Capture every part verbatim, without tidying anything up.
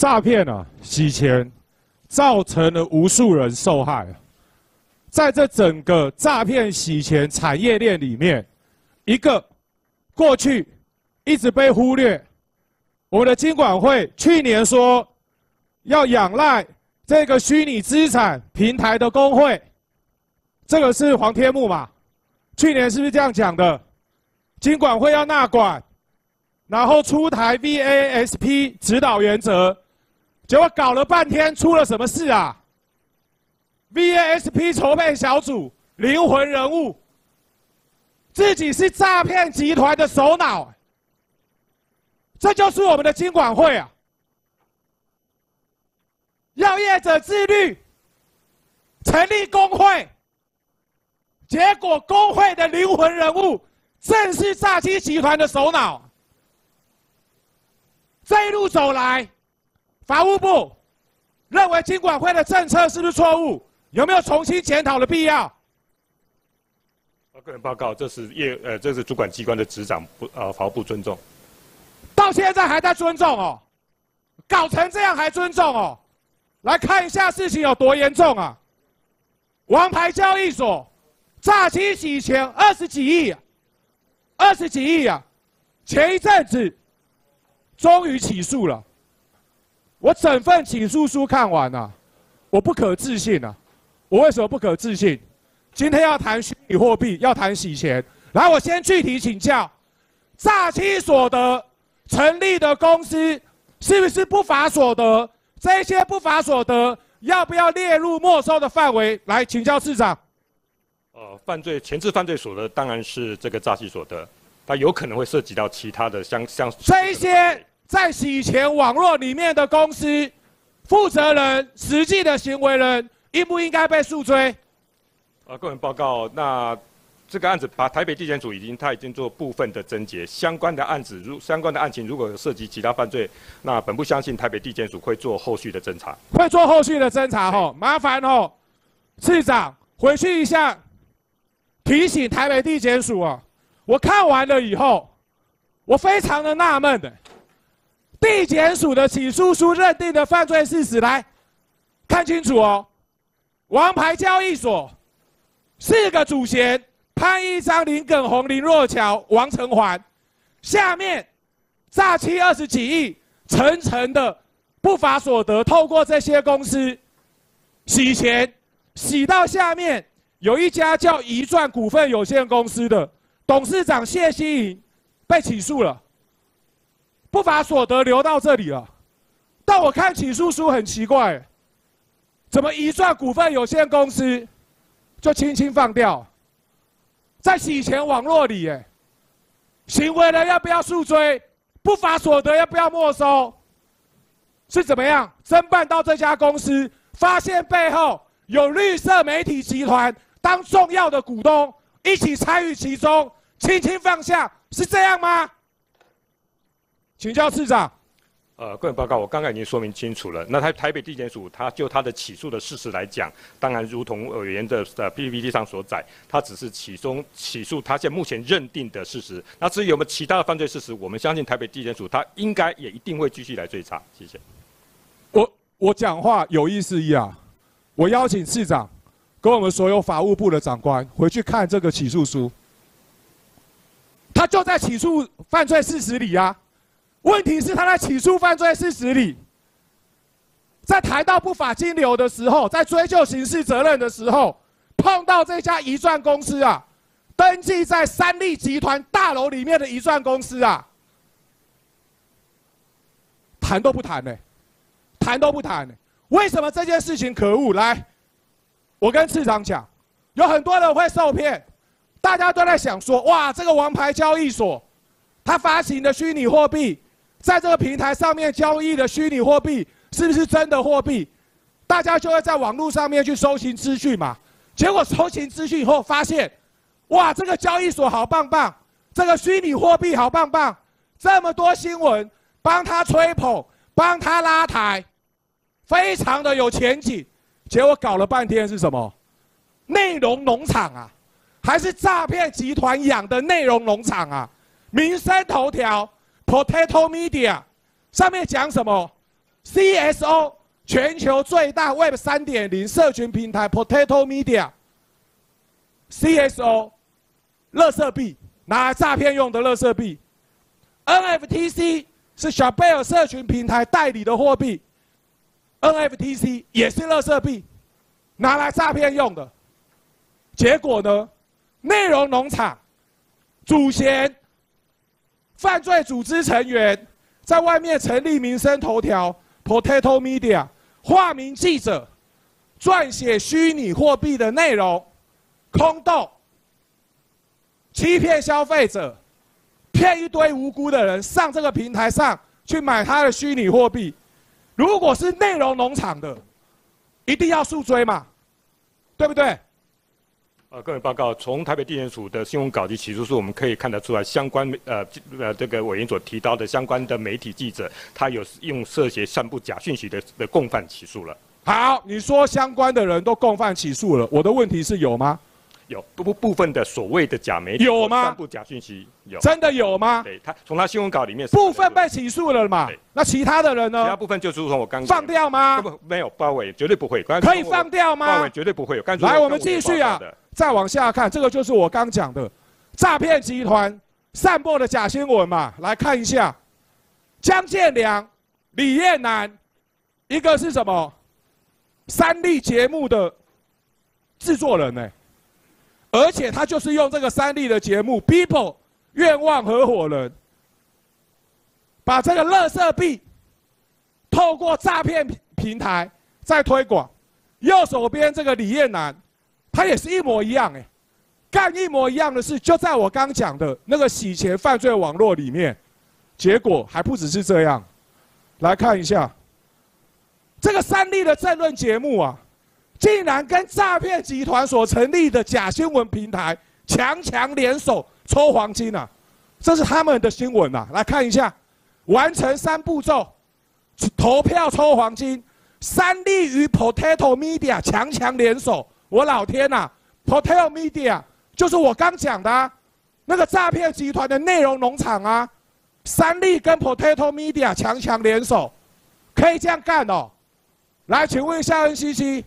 诈骗啊，洗钱，造成了无数人受害。在这整个诈骗洗钱产业链里面，一个过去一直被忽略。我们的金管会去年说要仰赖这个虚拟资产平台的公会，这个是黄天木嘛？去年是不是这样讲的？金管会要纳管，然后出台 V A S P 指导原则，结果搞了半天出了什么事啊 ？V A S P 筹备小组灵魂人物，自己是诈骗集团的首脑，这就是我们的金管会啊！要业者自律，成立工会，结果工会的灵魂人物正是诈欺集团的首脑。这一路走来，法务部认为金管会的政策是不是错误？有没有重新检讨的必要？ 个人报告，这是业呃，这是主管机关的执掌不呃，法务部尊重。 到现在还在尊重哦，搞成这样还尊重哦？来看一下事情有多严重啊！王牌交易所诈欺洗钱二十几亿、啊，二十几亿啊！前一阵子终于起诉了，我整份起诉书看完了、啊，我不可置信啊！我为什么不可置信？今天要谈虚拟货币，要谈洗钱，来，我先具体请教：诈欺所得成立的公司是不是不法所得？这些不法所得要不要列入没收的范围？来，请教市长。 呃，犯罪前置犯罪所得当然是这个诈欺所得，它有可能会涉及到其他的相相。 这些在洗钱网络里面的公司负责人、实际的行为人，应不应该被诉追？ 呃，个人报告，那这个案子，把台北地检署已经他已经做部分的侦结，相关的案子如相关的案情如果有涉及其他犯罪，那本部相信台北地检署会做后续的侦查， 会做后续的侦查吼，麻烦吼，市长回去一下，提醒台北地检署啊。我看完了以后，我非常的纳闷的，地检署的起诉书认定的犯罪事实，来看清楚哦，王牌交易所。四个主嫌潘一章、林耿宏、林若桥、王成环，下面诈欺二十几亿，层层的不法所得，透过这些公司洗钱，洗到下面有一家叫宜赚股份有限公司的董事长谢希莹被起诉了，不法所得流到这里了。但我看起诉书很奇怪，怎么宜赚股份有限公司就轻轻放掉，在洗钱网络里，哎，行为人要不要诉追？不法所得要不要没收？是怎么样？侦办到这家公司，发现背后有绿色媒体集团当重要的股东，一起参与其中，轻轻放下，是这样吗？请教市长。 呃，个人报告，我刚刚已经说明清楚了。那台台北地检署，它就它的起诉的事实来讲，当然如同委员的呃 P P T 上所载，它只是起中起诉它现目前认定的事实。那至于有没有其他的犯罪事实，我们相信台北地检署它应该也一定会继续来追查。谢谢。 我我讲话有意思意啊，我邀请市长跟我们所有法务部的长官回去看这个起诉书，他就在起诉犯罪事实里啊。问题是他在起诉犯罪事实里，在谈到不法金流的时候，在追究刑事责任的时候，碰到这家宜赚公司啊，登记在三立集团大楼里面的宜赚公司啊，谈都不谈呢、欸，谈都不谈呢、欸。为什么这件事情可恶？来，我跟市长讲，有很多人会受骗，大家都在想说，哇，这个王牌交易所，它发行的虚拟货币。在这个平台上面交易的虚拟货币是不是真的货币？大家就会在网络上面去搜寻资讯嘛。结果搜寻资讯以后发现，哇，这个交易所好棒棒，这个虚拟货币好棒棒，这么多新闻帮他吹捧，帮他拉抬，非常的有前景。结果搞了半天是什么？内容农场啊，还是诈骗集团养的内容农场啊？民生头条。Potato Media 上面讲什么？ C S O 全球最大 Web 三点零 社群平台 Potato Media。C S O 垃圾币，拿来诈骗用的垃圾币。N F T C 是小贝尔社群平台代理的货币 ，N F T C 也是垃圾币，拿来诈骗用的。结果呢，内容农场主嫌犯罪组织成员在外面成立民生头条 Potato Media， 化名记者，撰写虚拟货币的内容。空洞，欺骗消费者，骗一堆无辜的人上这个平台上去买他的虚拟货币。如果是内容农场的，一定要诉追嘛，对不对？ 呃，各位报告，从台北地检署的新闻稿及起诉书，我们可以看得出来，相关呃呃这个委员所提到的相关的媒体记者，他有用涉嫌散布假讯息的的共犯起诉了。 好，你说相关的人都共犯起诉了，我的问题是有吗？ 有部部部分的所谓的假媒体有吗？ 散布假讯息有， 真的有吗？ 对他从他新闻稿里面部分被起诉了嘛？那其他的人呢？ 其他部分就是从我刚放掉吗？ 不，没有，包伟绝对不会。 可以放掉吗？ 包伟绝对不会有。 来，我们继续啊，再往下看，这个就是我刚讲的诈骗集团散播的假新闻嘛。来看一下，江建良、李彦南，一个是什么？三立节目的制作人呢、欸？而且他就是用这个三立的节目 People 愿望合伙人，把这个垃圾币透过诈骗平台再推广。右手边这个李彦南，他也是一模一样哎，干一模一样的事，就在我刚讲的那个洗钱犯罪网络里面。结果还不只是这样，来看一下这个三立的政论节目啊。竟然跟诈骗集团所成立的假新闻平台强强联手抽黄金啊！这是他们的新闻啊，来看一下，完成三步骤，投票抽黄金，三立与 Potato Media 强强联手。我老天呐、啊、，Potato Media 就是我刚讲的、啊、那个诈骗集团的内容农场啊，三立跟 Potato Media 强强联手，可以这样干哦。来，请问一下 N C C。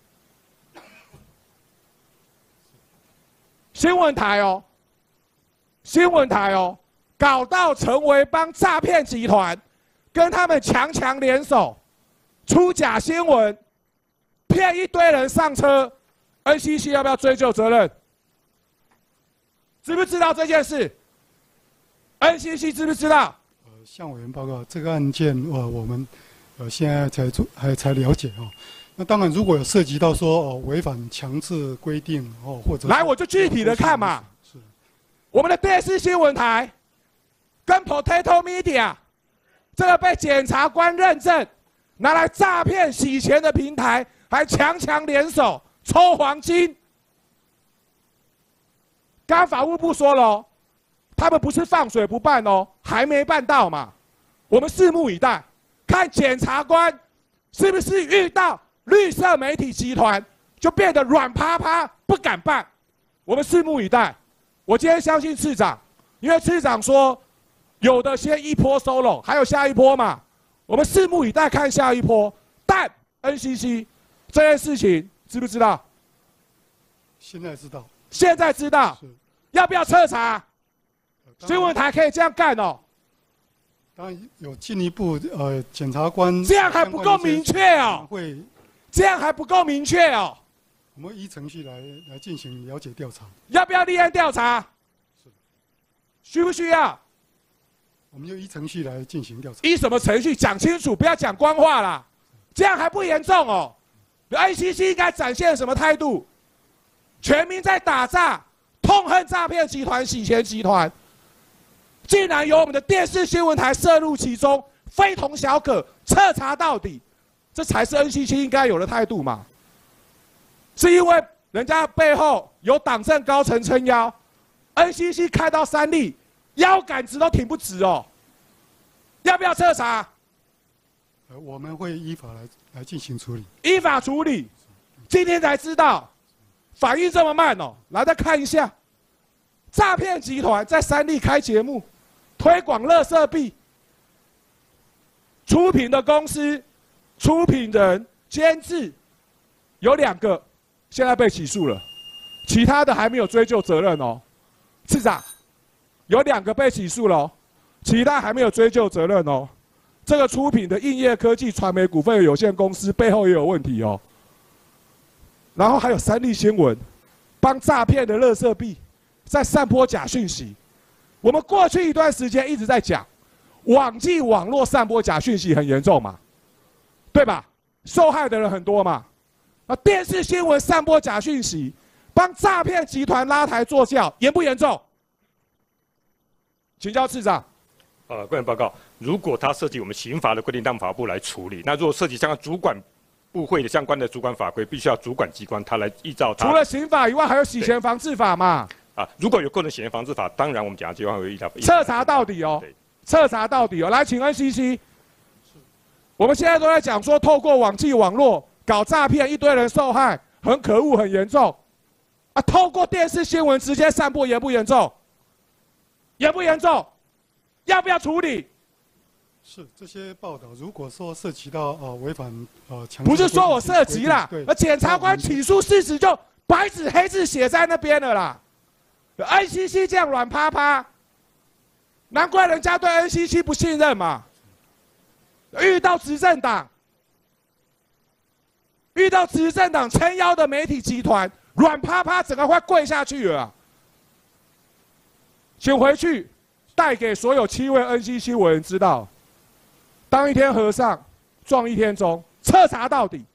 新闻台哦，新闻台哦，搞到陈为帮诈骗集团跟他们强强联手，出假新闻，骗一堆人上车 ，N C C 要不要追究责任？知不知道这件事 ？N C C 知不知道？ 呃，向委员报告，这个案件呃，我们呃现在才做还才了解哦。那当然，如果有涉及到说哦违反强制规定哦，或者来，我就具体的看嘛。是，我们的电视新闻台跟 Potato Media 这个被检察官认证拿来诈骗洗钱的平台，还强强联手抽黄金。刚刚法务部说了、哦，他们不是放水不办哦，还没办到嘛。我们拭目以待，看检察官是不是遇到绿色媒体集团就变得软趴趴，不敢办。我们拭目以待。我今天相信次长，因为次长说有的先一波 solo， 还有下一波嘛。我们拭目以待，看下一波。但 N C C 这件事情知不知道？ 现在知道。 现在知道。要不要彻查？新闻台可以这样干哦。 当然有进一步呃，检察官这样还不够明确哦。 会。这样还不够明确哦。 我们依程序来来进行了解调查。 要不要立案调查？是。需不需要？ 我们就依程序来进行调查。 依什么程序？讲清楚，不要讲官话啦。这样还不严重哦。N C C 应该展现什么态度？全民在打诈，痛恨诈骗集团、洗钱集团，竟然由我们的电视新闻台涉入其中，非同小可，彻查到底。这才是 N C C 应该有的态度嘛？是因为人家背后有党政高层撑腰 ，N C C 开到三立，腰杆直都挺不直哦。要不要彻查？ 呃，我们会依法来来进行处理。 依法处理，今天才知道，反应这么慢哦。来，再看一下，诈骗集团在三立开节目，推广垃圾币。 出品的公司、出品人、监制有两个，现在被起诉了，其他的还没有追究责任哦。市长，有两个被起诉了、哦，其他还没有追究责任哦。这个出品的映业科技传媒股份有限公司背后也有问题哦。然后还有三立新闻，帮诈骗的垃圾币在散播假讯息。我们过去一段时间一直在讲，网际网络散播假讯息很严重嘛，对吧？受害的人很多嘛。啊，电视新闻散播假讯息，帮诈骗集团拉抬作教，严不严重？请教市长。 呃，官员报告，如果它涉及我们刑法的规定，让法务部来处理；那如果涉及相关主管部会的相关的主管法规，必须要主管机关他来依照它。 除了刑法以外，还有洗钱防治法嘛？ 啊，如果有个人洗钱防治法，当然我们检察机关会依照彻查到底哦，彻查到底哦。来，请 N C C。我们现在都在讲说，透过网际网络搞诈骗，一堆人受害，很可恶，很严重。啊，透过电视新闻直接散播，严不严重？严不严重？要不要处理？ 是这些报道，如果说涉及到呃违反呃强制， 不是说我涉及啦， 对， 而检察官起诉事实就白纸黑字写在那边了啦。N C C 这样软趴趴，难怪人家对 N C C 不信任嘛。遇到执政党，遇到执政党撑腰的媒体集团，软趴趴，整个快跪下去了、啊。请回去带给所有七位 N C C 委员知道，当一天和尚撞一天钟，彻查到底。